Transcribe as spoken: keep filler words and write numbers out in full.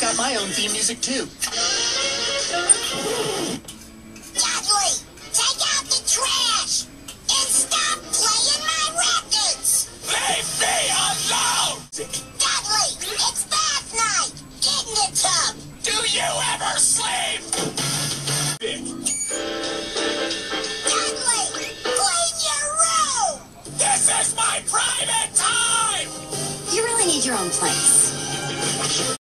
got my own theme music, too. Dudley, take out the trash! And stop playing my records! Leave me alone! Dudley, it's bath night! Get in the tub! Do you ever sleep? Dudley, clean your room! This is my private time! You really need your own place.